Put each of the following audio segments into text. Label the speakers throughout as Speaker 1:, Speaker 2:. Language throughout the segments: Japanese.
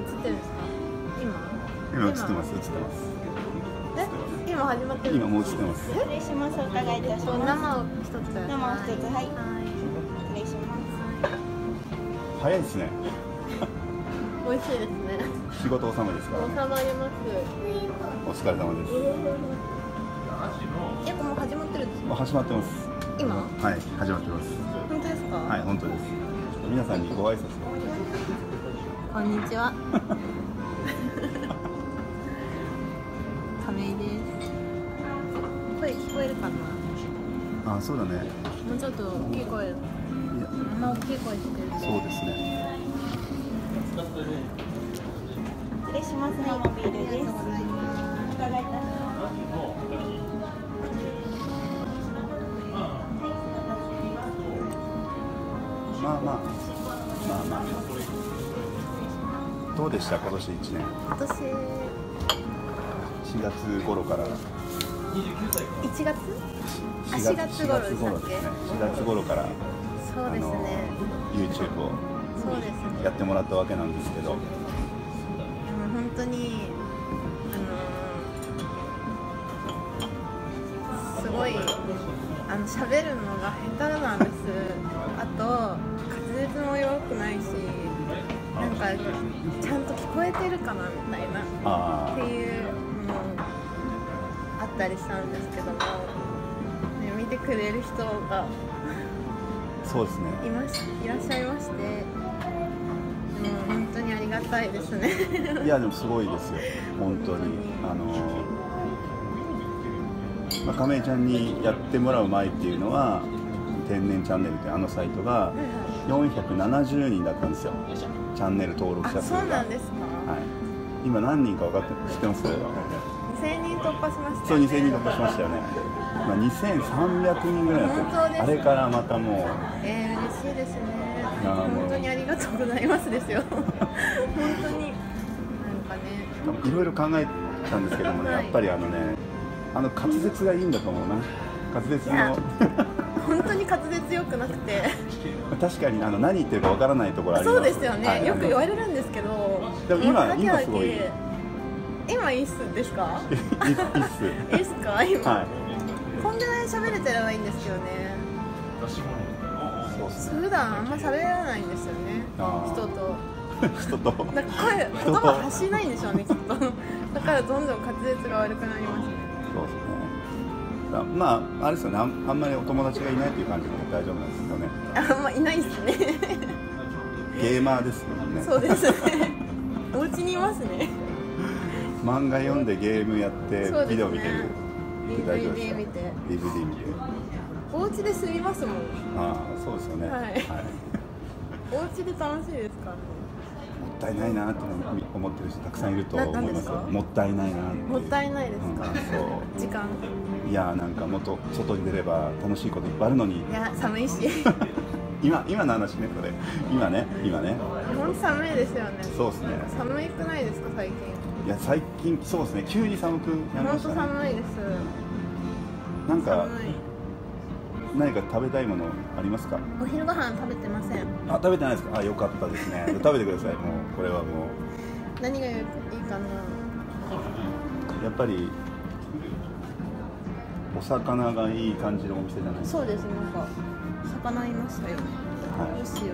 Speaker 1: ってるんですか？
Speaker 2: 今映ってます。
Speaker 1: 今始まってる。
Speaker 2: 今もう映ってます。
Speaker 3: 失礼します。お伺いいたします。
Speaker 1: 生を一つ。
Speaker 3: 生を一つ、はい。失礼します。
Speaker 2: 早いですね。
Speaker 1: 美味しいですね。
Speaker 2: 仕事納めですか？
Speaker 1: 収まります。
Speaker 2: お疲れ様です。
Speaker 1: もう始まってるんですか？
Speaker 2: もう始まってます。
Speaker 1: 今？
Speaker 2: はい、始まってます。
Speaker 1: 本当ですか？
Speaker 2: はい、本当です。皆さんにご挨拶を。
Speaker 1: こんにちは。亀井です。声聞こえるかな？
Speaker 2: あ、そうだね。
Speaker 1: もうちょっと大きい声。
Speaker 2: いや、
Speaker 1: あんま大きい声してる。
Speaker 2: そうですね。
Speaker 3: 失礼します。生ビールです。お伺いいたします。
Speaker 2: まあ。どうでした今年1年？
Speaker 1: 今年
Speaker 2: 4月頃から。
Speaker 1: 1月？4月頃でしたっけ
Speaker 2: ？4月頃から。
Speaker 1: そうですね。
Speaker 2: YouTube を
Speaker 1: そうですね。
Speaker 2: やってもらったわけなんですけど。
Speaker 1: 本当にすごい喋るのが下手なんです。あと滑舌も良くないし、なんかちゃんと聞こえてるかなみたいなっていうのあったりしたんですけども、ね、見てくれる人が
Speaker 2: そうですね。
Speaker 1: いらっしゃいまして。本当にありがたいですね。
Speaker 2: いやでもすごいですよ本当に。亀井ちゃんにやってもらう前っていうのは天然チャンネルってサイトが470人だったんですよ、チャンネル登録者数が。
Speaker 1: そうなんですか？
Speaker 2: はい、今何人か知ってます？
Speaker 1: 2000人突破しましたよね。
Speaker 2: そう、2000人突破しましたよね。2300人ぐらいだった。あれからまたもう
Speaker 1: 嬉しいですね。本当にありがとうございますですよ。本当になんかね、
Speaker 2: いろいろ考えたんですけどもね、やっぱり滑舌がいいんだと思うな。滑舌の
Speaker 1: 本当に滑舌良くなくて
Speaker 2: 確かに何言ってるかわからないところあります。
Speaker 1: そうですよね、はい、よく言われるんですけど、
Speaker 2: でも今すごい
Speaker 1: 今いいっすですか？
Speaker 2: いいっす
Speaker 1: いいっすか今、
Speaker 2: はい、
Speaker 1: こんぐらい喋れてればいいんですけどね。普段あんま喋らないんですよね、人となんか言葉を発しないんでしょうねきっと。だからどんどん滑舌が悪くなりますね。
Speaker 2: そうですね。まああれですよね、あんまりお友達がいないっていう感じで大丈夫なんですよね。
Speaker 1: あんまいないですね。
Speaker 2: ゲーマーですもんね。
Speaker 1: そうですね。お家にいますね。
Speaker 2: 漫画読んでゲームやってビデオ見てる。
Speaker 1: DVD 見て。お家で住みますもん。
Speaker 2: ああ、そうですよね。はい。
Speaker 1: お家で楽しいですからね。
Speaker 2: もったいないなと思ってる人たくさんいると思います。もったいないな。
Speaker 1: もったいないですか？そう。時間。
Speaker 2: いやなんかもっと外に出れば楽しいこといっぱいあるのに。い
Speaker 1: や寒いし。
Speaker 2: 今の話ねこれ。今ね。
Speaker 1: 本当寒いですよね。
Speaker 2: そうですね。
Speaker 1: 寒くないですか最近？
Speaker 2: いや最近そうですね、急に寒くなりましたね。
Speaker 1: 本当寒いです。
Speaker 2: なんか何か食べたいものありますか？
Speaker 1: お昼ご飯食べてません。
Speaker 2: あ、食べてないですか？あ、よかったですね。食べてください。もうこれはもう
Speaker 1: 何がいいかな。
Speaker 2: やっぱりお魚がいい感じのお店じゃないですか。
Speaker 1: そうです。なんか魚いましたよね。
Speaker 2: はい。
Speaker 1: どうしよ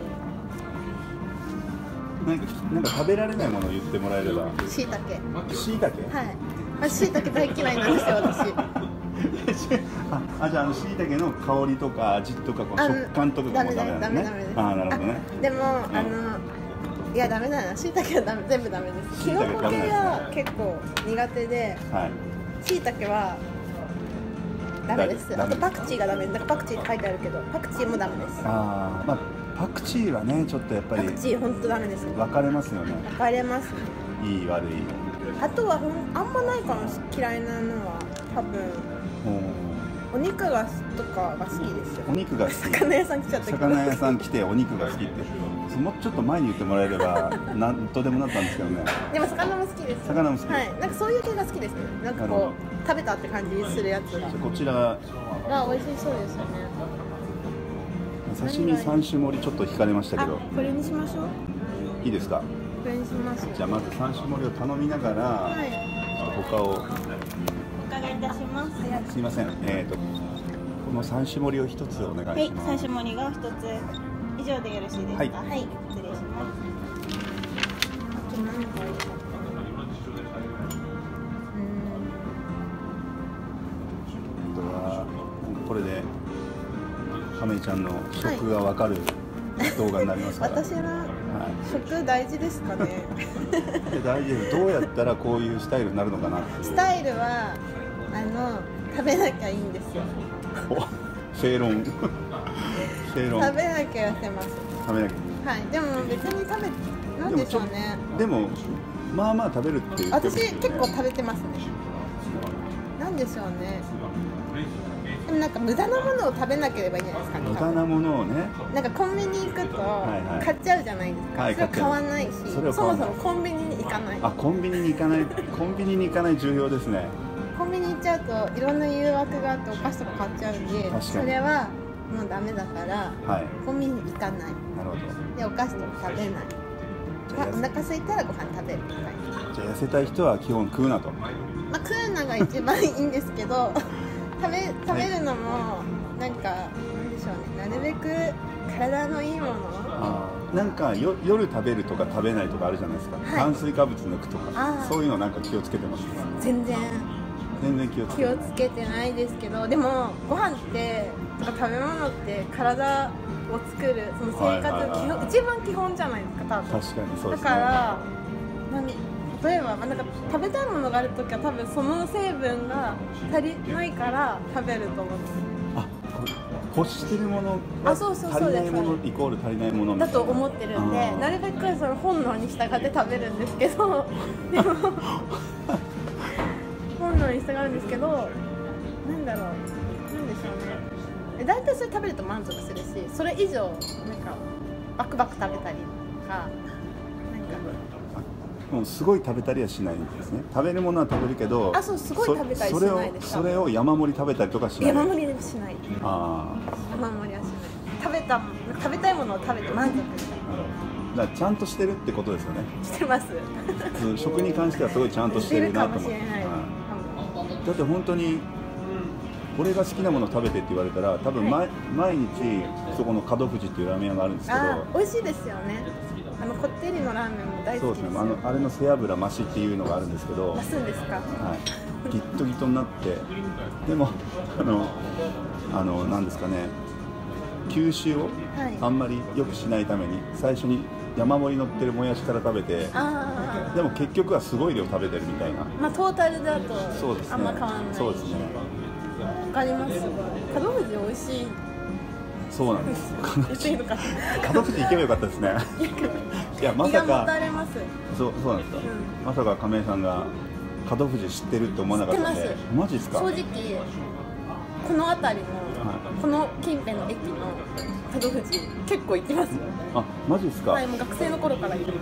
Speaker 1: う。
Speaker 2: なんか食べられないものを言ってもらえれば。
Speaker 1: しいたけ。
Speaker 2: しいたけ？
Speaker 1: はい。しいたけ大嫌いなんですよ私。
Speaker 2: じゃあしいたけの香りとか味とか食感とかもダメなんですね。あ、なるほどね。
Speaker 1: でもいやダメだな。しいたけは全部ダメです。きのこ系は結構苦手で、しいたけはダメです。あとパクチーがダメ。なんかパクチーって書いてあるけど、パクチーもダメです。
Speaker 2: まあパクチーはねちょっとやっぱり。
Speaker 1: パクチー本当ダメです。
Speaker 2: 分かれますよね。
Speaker 1: 分かれますね。
Speaker 2: いい悪い。
Speaker 1: あとはあんまないかも嫌いなのは多分。お肉がとかが好きですよ。
Speaker 2: お肉が好き。
Speaker 1: 魚屋さん来ちゃったけど。
Speaker 2: 魚屋さん来てお肉が好きって、もうちょっと前に言ってもらえればなんとでもなったんですけどね。
Speaker 1: でも魚も好きです。
Speaker 2: 魚も好き。
Speaker 1: はい。なんかそういう系が好きですね。なんかこう食べたって感じするやつが。
Speaker 2: こちら。
Speaker 1: 美味しそうですよね。
Speaker 2: 刺身3種盛りちょっと引かれましたけど。
Speaker 1: これにしましょう。
Speaker 2: いいですか。
Speaker 1: 確認します。
Speaker 2: じゃあまず3種盛りを頼みながら、
Speaker 1: はい。
Speaker 2: 他を
Speaker 3: お伺いいたします。
Speaker 2: すいません、この3種盛りを1つお願
Speaker 3: はいい、
Speaker 2: します。
Speaker 3: 三種盛りが一つ以上でよろしいですか。
Speaker 2: はい
Speaker 3: はい、失礼します。
Speaker 1: あと何かいいかな。
Speaker 2: あとはこれで亀井ちゃんの食がわかる動画になりますから、
Speaker 1: 私ら
Speaker 2: は
Speaker 1: 食大事ですかね。
Speaker 2: い、で大事です。どうやったらこういうスタイルになるのかなっていう
Speaker 1: スタイルは食べなきゃいいんですよ。
Speaker 2: 正論正論
Speaker 1: 食べなきゃ痩せます。
Speaker 2: 食べなき
Speaker 1: はい。でも別になんでしょうね。
Speaker 2: ゃでもまあまあ食べるっていう、
Speaker 1: 私結構食べてますね。なんでしょうね。でもなんか無駄なものを食べなければいいんじゃないですかね。
Speaker 2: 無駄なものをね、
Speaker 1: なんかコンビニ行くと
Speaker 2: はい
Speaker 1: 買っちゃうじゃないですか。
Speaker 2: はい
Speaker 1: それは買わないし、
Speaker 2: それは
Speaker 1: そ
Speaker 2: 買わない
Speaker 1: もそもコンビニに行かない。
Speaker 2: あ、コンビニに行かない重要ですね。
Speaker 1: コンビニ行っちゃうといろんな誘惑があってお菓子とか買っちゃうんで、
Speaker 2: 確かに
Speaker 1: それはもうダメだから
Speaker 2: はい、
Speaker 1: コンビニに行かない。
Speaker 2: なるほど。
Speaker 1: でお菓子とか食べない。
Speaker 2: じゃあ
Speaker 1: お腹空いたらご飯食べるとか。
Speaker 2: じゃあ痩せたい人は基本食うなと。
Speaker 1: まあ食うのが一番いいんですけど食べるのもなんかなんでしょうね、なるべく体のいいもの。
Speaker 2: なんか夜食べるとか食べないとかあるじゃないですか、
Speaker 1: はい
Speaker 2: 炭水化物抜くとか、そういうのなんか気をつけてます。
Speaker 1: 全然気
Speaker 2: 全然気をつけて
Speaker 1: をつけてないですけど、でもご飯ってとか食べ物って体を作るその生活の基本、一番基本じゃないですか多分。
Speaker 2: 確かにそうですね。
Speaker 1: だから例えばなんか食べたいものがあるときは多分その成分が足りないから食べると思うんです。
Speaker 2: 欲してるものが
Speaker 1: あ、そうそう
Speaker 2: 足
Speaker 1: そうです
Speaker 2: りないものイコール足りないものみたいな
Speaker 1: だと思ってるんで、なるべくその本能に従って食べるんですけどでも本能に従うんですけど、なんだろう、なんでしょうね、大体それ食べると満足するし、それ以上なんかバクバク食べたりとか、なんか
Speaker 2: もうすごい食べたりはしないんですね。食べるものは食べるけど、
Speaker 1: あ、そう、すごい食べたりしないですか。
Speaker 2: それを山盛り食べたりとかしない。
Speaker 1: 山盛りでもしない。
Speaker 2: あ
Speaker 1: 山盛りはしない。食べたいものを食べて満足みたい
Speaker 2: あ、だからちゃんとしてるってことですよね。
Speaker 1: なしてます。
Speaker 2: 食に関してはすごいちゃんとしてるなと思って。だって本当に俺が好きなもの食べてって言われたら多分毎日そこの門藤っていうラーメン屋があるんですけど、
Speaker 1: 美味しいですよね。こってりのラーメンも大好きですよ。
Speaker 2: そうですね、あれの背脂増しっていうのがあるんですけど、
Speaker 1: 増すんですか。
Speaker 2: はい、ギットギトになって、でもなんですかね、吸収をあんまり良くしないために最初に山盛り乗ってるもやしから食べて、でも結局はすごい量食べてるみたいな。
Speaker 1: まあトータルだと
Speaker 2: そうですね、
Speaker 1: あんま変わらない。
Speaker 2: そうですね。
Speaker 1: わかります。門藤美味しい。
Speaker 2: そうなんです。
Speaker 1: 安いのか。
Speaker 2: 門藤行けばよかったですね。いやまさか。そうなんですか。まさか亀井さんが門藤知ってるって思わなかったんで。マジですか。
Speaker 1: 正直この辺りのこの近辺の駅の門藤結構行きますよ。
Speaker 2: あ、マジですか。
Speaker 1: はい、もう学生の頃から行ってる。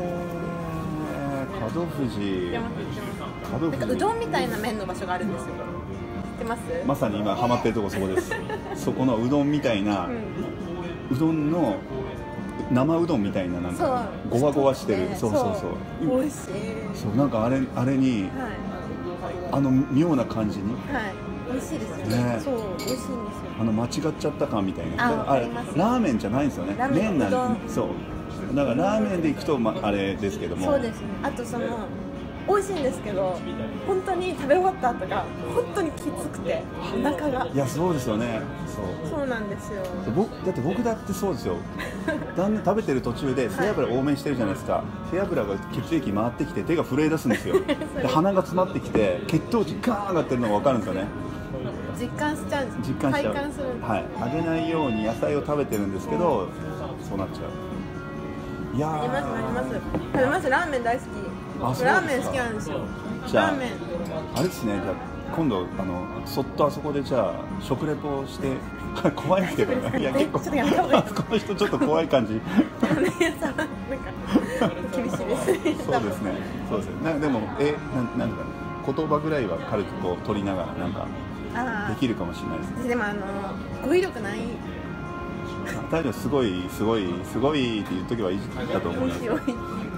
Speaker 2: 門藤。
Speaker 1: なんかうどんみたいな麺の場所があるんですよ。
Speaker 2: まさに今ハマってるとこそこです。そこのうどんみたいな、うどんの生うどんみたいな、なんかゴワゴワしてる、そう
Speaker 1: 美味しい。
Speaker 2: そうなんかあれに、妙な感じに、
Speaker 1: 美味しいですね。そう美味しいんですよ。
Speaker 2: 間違っちゃった感みたいな。
Speaker 1: あれ
Speaker 2: ラーメンじゃないんですよね。麺なんで、そうだからラーメンでいくとあれですけども、
Speaker 1: そうですね。あと美味しいんですけど、本当に食べ終わった後が本当にきつくてお腹が。
Speaker 2: いや、そうですよね。
Speaker 1: そうなんですよ。
Speaker 2: 僕だってそうですよ。だんだん食べてる途中で背脂多めにしてるじゃないですか。背脂が血液回ってきて手が震え出すんですよ。で鼻が詰まってきて血糖値ガーン上がってるのが分かるんですよね。
Speaker 1: 実感しちゃうんです。
Speaker 2: 実感しちゃう。
Speaker 1: 体感するんです。
Speaker 2: はい。揚げないように野菜を食べてるんですけど、そうなっちゃう。いやー。
Speaker 1: なります。食べます。ラーメン大好き。ラーメン好きなんですよ。ラーメン。
Speaker 2: あれですね。じゃあ今度そっとあそこでじゃあ食レポして怖いけどね。いや結構この人ちょっと怖い感じ。
Speaker 1: ラーメン屋さんなんか厳しいですね。
Speaker 2: そうですね。そうですね。でもなんか言葉ぐらいは軽くこう取りながらなんかできるかもしれないですね。
Speaker 1: でも語彙力ない。
Speaker 2: 大丈夫、すごいって言っとけばいいだと思います。